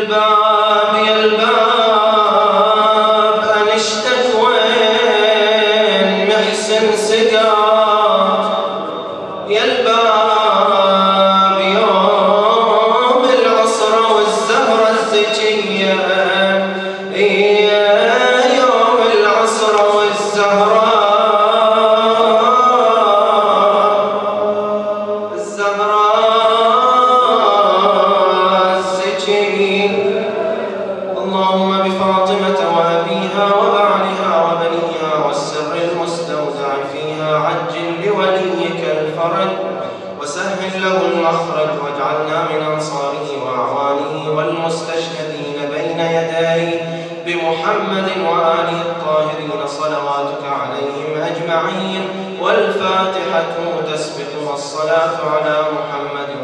الباب يا الباب أنشتك وين محسن سقاط يا الباب يوم العصر والزهرة الزكية يوم العصر والزهرة اللهم بفاطمة وأبيها وبعلها وبنيها والسر المستودع فيها عجل لوليك الفرج وسهل له المخرج واجعلنا من أنصاره وأعوانه والمستشهدين بين يديه بمحمد وآله الطاهرين صلواتك عليهم أجمعين والفاتحة تسبق والصلاة على محمد